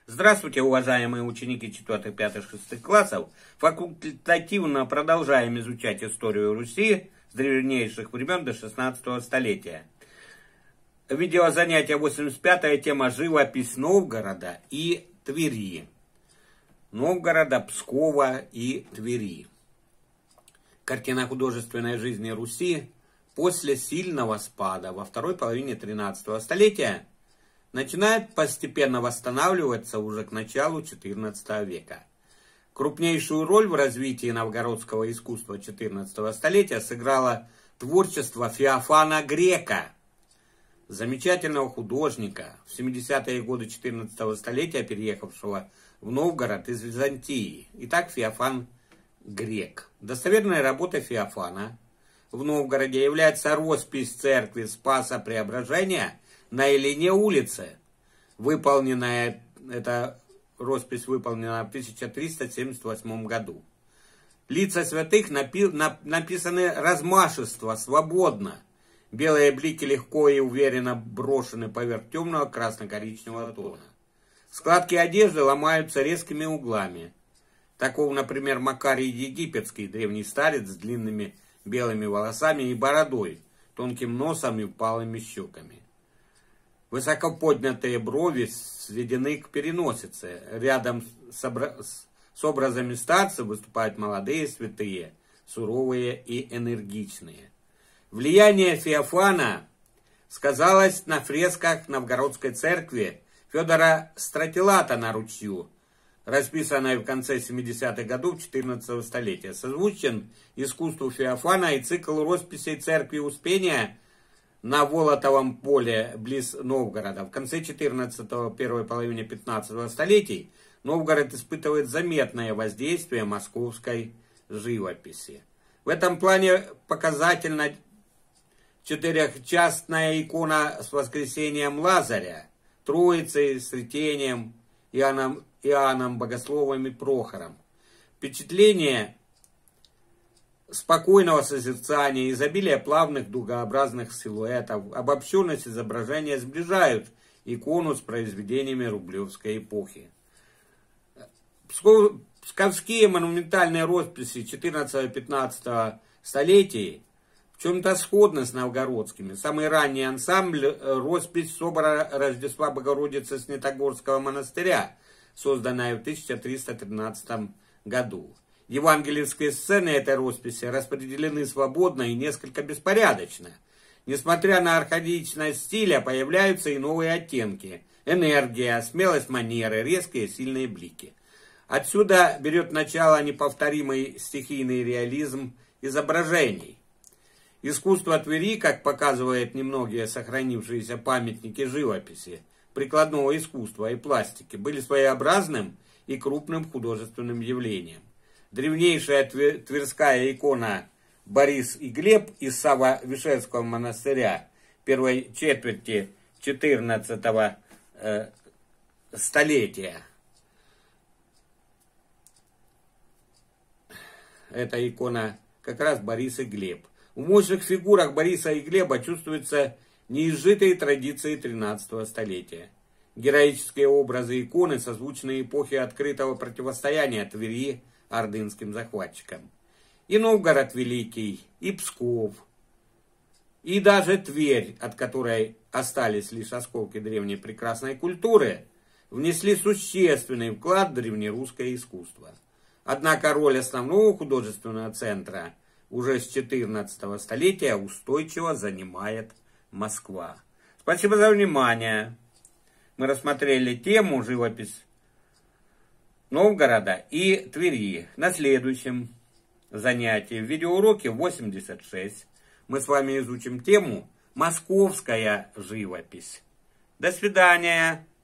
Здравствуйте, уважаемые ученики 4, 5, 6 классов. Факультативно продолжаем изучать историю Руси с древнейших времен до 16 столетия. Видеозанятие 85, тема живопись Новгорода и Твери. Новгорода, Пскова и Твери. Картина художественной жизни Руси после сильного спада во второй половине 13 столетия начинает постепенно восстанавливаться уже к началу XIV века. Крупнейшую роль в развитии новгородского искусства XIV столетия сыграло творчество Феофана Грека, замечательного художника, в 70-е годы XIV столетия переехавшего в Новгород из Византии. Итак, Феофан Грек. Достоверной работой Феофана в Новгороде является роспись церкви Спаса Преображения на Илине улице. Эта роспись выполнена в 1378 году. Лица святых написаны размашисто, свободно. Белые блики легко и уверенно брошены поверх темного красно-коричневого тона. Складки одежды ломаются резкими углами. Таков, например, Макарий Египетский, древний старец с длинными белыми волосами и бородой, тонким носом и впалыми щеками. Высоко поднятые брови сведены к переносице. Рядом с образами старцев выступают молодые святые, суровые и энергичные. Влияние Феофана сказалось на фресках Новгородской церкви Федора Стратилата на ручью, расписанной в конце 70-х годов XIV столетия. Созвучен искусству Феофана и цикл росписей церкви Успения на Волотовом поле близ Новгорода. В конце 14-го, первой половине 15-го столетий Новгород испытывает заметное воздействие московской живописи. В этом плане показательна четырехчастная икона с воскресением Лазаря, Троицей, с Ретением, Иоанном Богословом и Прохором. Впечатление спокойного созерцания, изобилие плавных дугообразных силуэтов, обобщенность изображения сближают икону с произведениями Рублевской эпохи. Псковские монументальные росписи XIV-XV столетий в чем-то сходны с новгородскими. Самый ранний ансамбль – роспись собора Рождества Богородицы Снятогорского монастыря, созданная в 1313 году. Евангельские сцены этой росписи распределены свободно и несколько беспорядочно. Несмотря на архаичность стиля, появляются и новые оттенки. Энергия, смелость манеры, резкие сильные блики. Отсюда берет начало неповторимый стихийный реализм изображений. Искусство Твери, как показывают немногие сохранившиеся памятники живописи, прикладного искусства и пластики, были своеобразным и крупным художественным явлением. Древнейшая тверская икона Борис и Глеб из Сава-Вишерского монастыря первой четверти XIV столетия. Эта икона как раз Борис и Глеб. В мощных фигурах Бориса и Глеба чувствуются неизжитые традиции 13 столетия. Героические образы иконы созвучны эпохе открытого противостояния Твери ордынским захватчикам. И Новгород Великий, и Псков, и даже Тверь, от которой остались лишь осколки древней прекрасной культуры, внесли существенный вклад в древнерусское искусство. Однако роль основного художественного центра уже с XIV столетия устойчиво занимает Москва. Спасибо за внимание. Мы рассмотрели тему живопись Новгорода и Твери. На следующем занятии, в видеоуроке 86, мы с вами изучим тему «Московская живопись». До свидания.